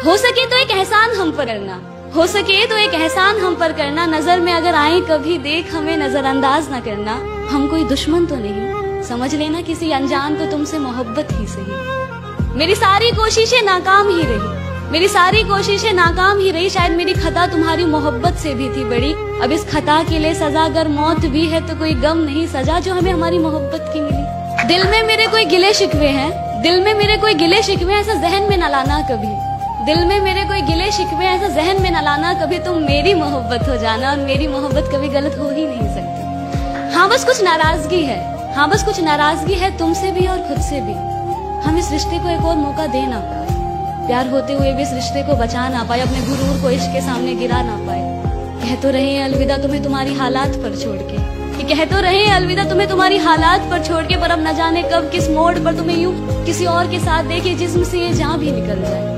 हो सके तो एक एहसान हम पर करना, हो सके तो एक एहसान हम पर करना, नजर में अगर आए कभी देख हमें नजरअंदाज न करना। हम कोई दुश्मन तो नहीं, समझ लेना किसी अनजान को तुमसे मोहब्बत ही सही। मेरी सारी कोशिशें नाकाम ही रही, मेरी सारी कोशिशें नाकाम ही रही, शायद मेरी खता तुम्हारी मोहब्बत से भी थी बड़ी। अब इस खता के लिए सजा अगर मौत भी है तो कोई गम नहीं सजा जो हमें हमारी मोहब्बत की मिली। दिल में मेरे कोई गिले शिकवे हैं, दिल में मेरे कोई गिले शिकवे, ऐसा जहन में न लाना कभी। दिल में मेरे कोई गिले शिकवे, ऐसा जहन में न लाना कभी। तुम मेरी मोहब्बत हो जाना और मेरी मोहब्बत कभी गलत हो ही नहीं सकती। हाँ बस कुछ नाराजगी है, हाँ बस कुछ नाराजगी है तुमसे भी और खुद से भी। हम इस रिश्ते को एक और मौका दे ना पाए, प्यार होते हुए भी इस रिश्ते को बचा ना पाए, अपने गुरूर को इश्क के सामने गिरा ना पाए। कह तो रहे हैं अलविदा तुम्हें तुम्हारी हालात पर छोड़ के, कि कह तो रहे हैं अलविदा तुम्हें तुम्हारी हालात पर छोड़ के, पर अब न जाने कब किस मोड़ पर तुम्हें यूं किसी और के साथ देखे जिस्म से ये जान भी निकल जाए।